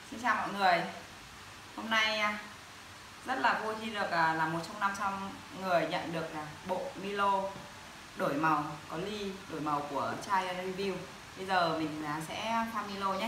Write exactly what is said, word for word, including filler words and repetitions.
Xin chào mọi người. Hôm nay rất là vui khi được là một trong năm trăm người nhận được bộ Milo đổi màu có ly đổi màu của chai review. Bây giờ mình sẽ pha Milo nhé.